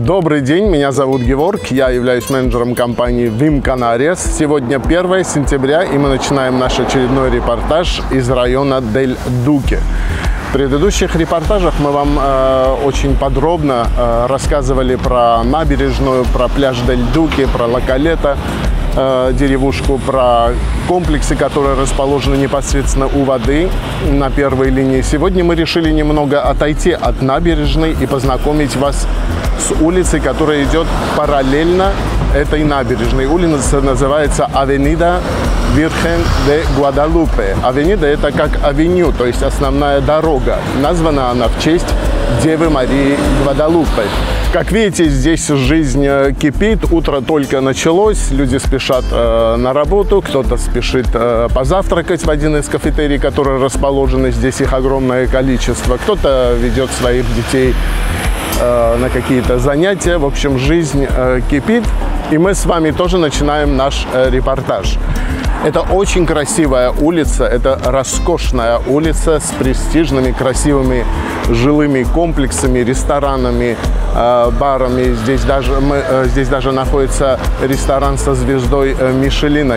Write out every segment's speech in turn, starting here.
Добрый день, меня зовут Геворг, я являюсь менеджером компании Vim Canarias. Сегодня 1 сентября, и мы начинаем наш очередной репортаж из района Дель Дуке. В предыдущих репортажах мы вам очень подробно рассказывали про набережную, про пляж Дель Дуке, про Ла Калета, деревушку, про комплексы, которые расположены непосредственно у воды на первой линии. Сегодня мы решили немного отойти от набережной и познакомить вас с улицей, которая идет параллельно этой набережной. Улица называется Авенида Вирген де Гвадалупе. Авенида – это как авеню, то есть основная дорога. Названа она в честь Девы Марии Гвадалупе. Как видите, здесь жизнь кипит, утро только началось, люди спешат на работу, кто-то спешит позавтракать в один из кафетерий, которые расположены здесь, их огромное количество, кто-то ведет своих детей на какие-то занятия. В общем, жизнь кипит, и мы с вами тоже начинаем наш репортаж. Это очень красивая улица, это роскошная улица с престижными, красивыми жилыми комплексами, ресторанами, барами. Здесь даже находится ресторан со звездой Мишелина.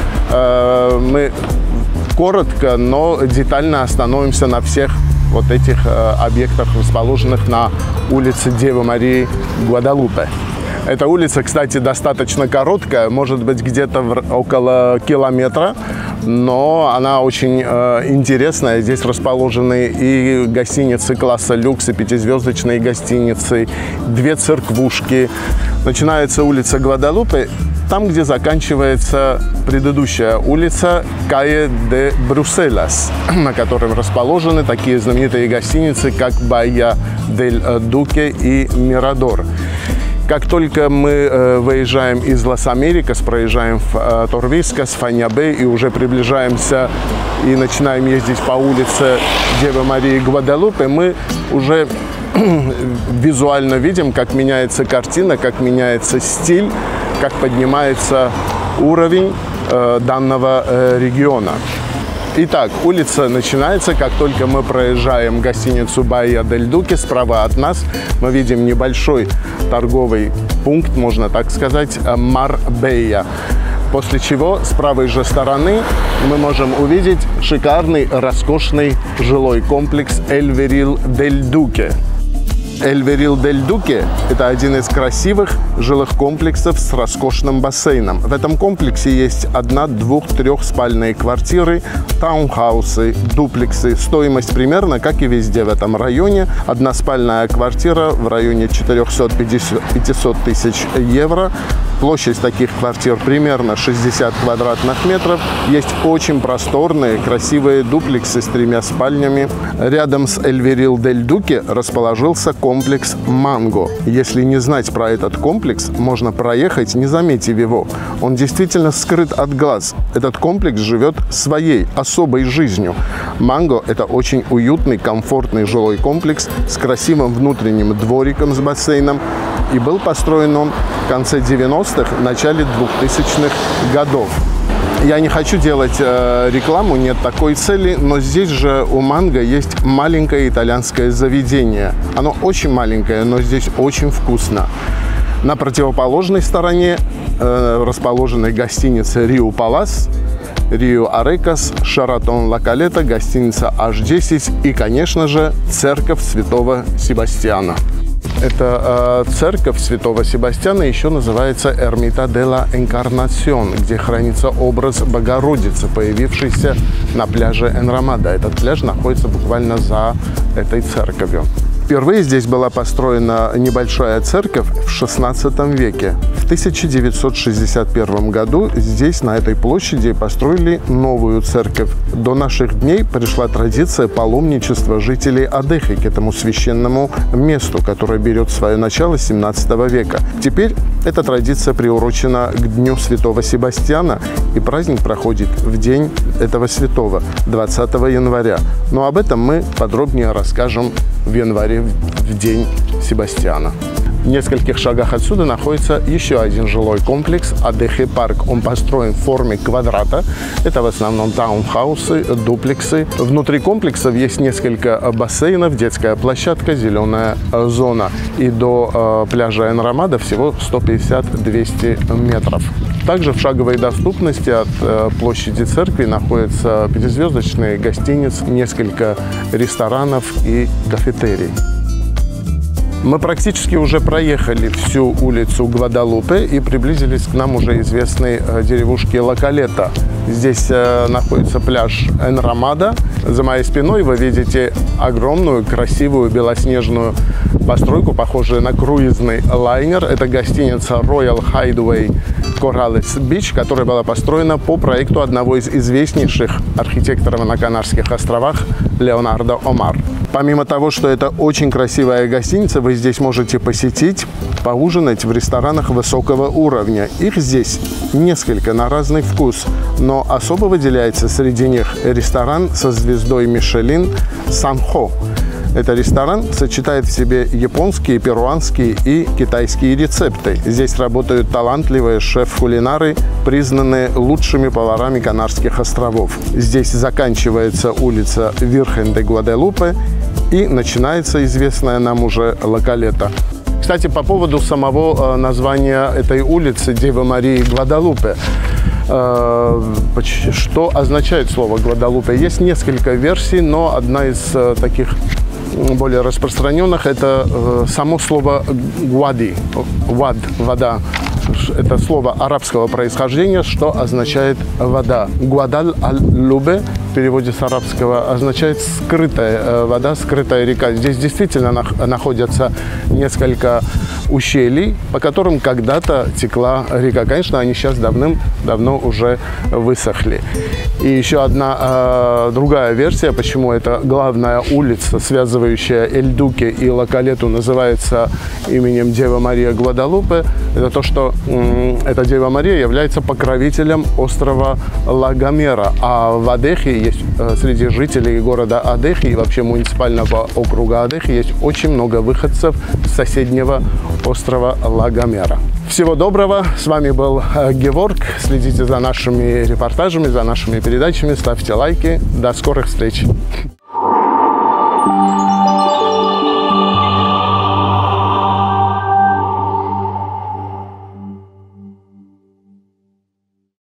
Мы коротко, но детально остановимся на всех вот этих объектах, расположенных на улице Девы Марии Гвадалупе. Эта улица, кстати, достаточно короткая, может быть, где-то около километра, но она очень интересная. Здесь расположены и гостиницы класса люкс, и пятизвездочные гостиницы, 2 церквушки. Начинается улица Гвадалупе там, где заканчивается предыдущая улица Кае де Брюсселяс, на которой расположены такие знаменитые гостиницы, как Баия дель Дуке и Мирадор. Как только мы выезжаем из Лас-Америкас, проезжаем в Торвискас, Фаньябе и уже приближаемся и начинаем ездить по улице Девы Марии Гвадалупе, мы уже визуально видим, как меняется картина, как меняется стиль, как поднимается уровень данного региона. Итак, улица начинается, как только мы проезжаем гостиницу Баия дель Дуке. Справа от нас мы видим небольшой торговый пункт, можно так сказать, Марбея. После чего с правой же стороны мы можем увидеть шикарный, роскошный жилой комплекс Эль Верил дель Дуке. Эль Верил дель Дуке – это один из красивых жилых комплексов с роскошным бассейном. В этом комплексе есть 1-, 2-, 3-спальные квартиры, таунхаусы, дуплексы. Стоимость примерно, как и везде в этом районе. 1-спальная квартира в районе 400-500 тысяч евро. Площадь таких квартир примерно 60 квадратных метров. Есть очень просторные, красивые дуплексы с 3 спальнями. Рядом с Эль Верил дель Дуке расположился комплекс Манго. Если не знать про этот комплекс, можно проехать, не заметив его. Он действительно скрыт от глаз. Этот комплекс живет своей особой жизнью. Манго – это очень уютный, комфортный жилой комплекс с красивым внутренним двориком с бассейном. И был построен он в конце 90-х, начале 2000-х годов. Я не хочу делать рекламу, нет такой цели, но здесь же у Манго есть маленькое итальянское заведение. Оно очень маленькое, но здесь очень вкусно. На противоположной стороне расположены гостиницы Риу Палас, Риу Арекас, Шаратон Ла Калета, гостиница H10 и, конечно же, церковь Святого Себастьяна. Эта церковь Святого Себастьяна еще называется Эрмита де ла Энкарнасьон, где хранится образ Богородицы, появившийся на пляже Энрамада. Этот пляж находится буквально за этой церковью. Впервые здесь была построена небольшая церковь в XVI веке. В 1961 году здесь, на этой площади, построили новую церковь. До наших дней пришла традиция паломничества жителей Адехи к этому священному месту, которое берет свое начало с XVII века. Теперь эта традиция приурочена к Дню Святого Себастьяна, и праздник проходит в день этого святого, 20 января. Но об этом мы подробнее расскажем в январе праздновали в день Себастьяна. В нескольких шагах отсюда находится еще один жилой комплекс Адехи Парк. Он построен в форме квадрата. Это в основном таунхаусы, дуплексы. Внутри комплексов есть несколько бассейнов, детская площадка, зеленая зона. И до пляжа Энрамада всего 150-200 метров. Также в шаговой доступности от площади церкви находится пятизвездочный гостиниц, несколько ресторанов и кафетерий. Мы практически уже проехали всю улицу Гвадалупе и приблизились к нам уже известной деревушке Ла Калета. Здесь находится пляж Энрамада. За моей спиной вы видите огромную, красивую, белоснежную постройку, похожую на круизный лайнер. Это гостиница Royal Hideaway Corrales Beach, которая была построена по проекту одного из известнейших архитекторов на Канарских островах Леонардо Омар. Помимо того, что это очень красивая гостиница, вы здесь можете посетить, поужинать в ресторанах высокого уровня. Их здесь несколько на разный вкус, но особо выделяется среди них ресторан со звездой Мишелин «Санхо». Этот ресторан сочетает в себе японские, перуанские и китайские рецепты. Здесь работают талантливые шеф-кулинары, признанные лучшими поварами Канарских островов. Здесь заканчивается улица Вирхен де Гваделупе и начинается известная нам уже Ла Калета. Кстати, по поводу самого названия этой улицы Девы Марии Гвадалупе. Что означает слово Гвадалупе? Есть несколько версий, но одна из таких более распространенных – это само слово «гвади», «вад», «вода». Это слово арабского происхождения, что означает «вода». «Гвадаль аль-лубе» в переводе с арабского означает «скрытая вода», «скрытая река». Здесь действительно находятся несколько ущелий, по которым когда-то текла река. Конечно, они сейчас давным-давно уже высохли. И еще одна другая версия, почему эта главная улица, связывающая Эль-Дуке и Ла Калету, называется именем Дева Мария Гвадалупе, это то, что эта Дева Мария является покровителем острова Ла Гомера. А в Адехе есть, среди жителей города Адехи и вообще муниципального округа Адехи, есть очень много выходцев с соседнего острова Ла Гомера. Всего доброго. С вами был Геворг. Следите за нашими репортажами, за нашими передачами. Ставьте лайки. До скорых встреч.